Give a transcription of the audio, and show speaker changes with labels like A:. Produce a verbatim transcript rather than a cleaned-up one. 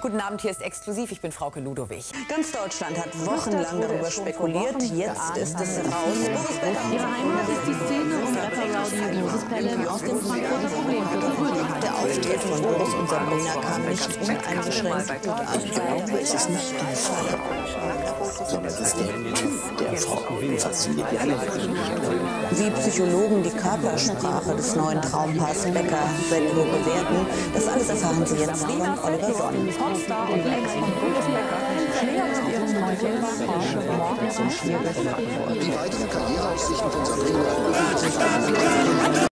A: Guten Abend, hier ist Exklusiv. Ich bin Frauke Ludowig.
B: Ganz Deutschland hat wochenlang darüber spekuliert. Jetzt ist es raus.
C: Ihre Heimat ist die Szene um Rapper-Rowdy Moses Pelham aus dem Frankfurter Problemviertel.
B: Der Auftritt von Boris und Sabrina kam nicht uneingeschränkt gut an. Ich glaube, es ist nicht der Fall, sondern es ist der Typ, der Frau fasziniert. Wie Psychologen die Körpersprache des neuen Traumpaars Becker Bettler bewerten, das alles erfahren Sie jetzt von Oliver Sonn.
C: Popstar und Ex von Boris Becker schlägt mit ihrem neuen Porsche morgen zum Schwierig.
D: Die weiteren Karriereaussichten von Sabrina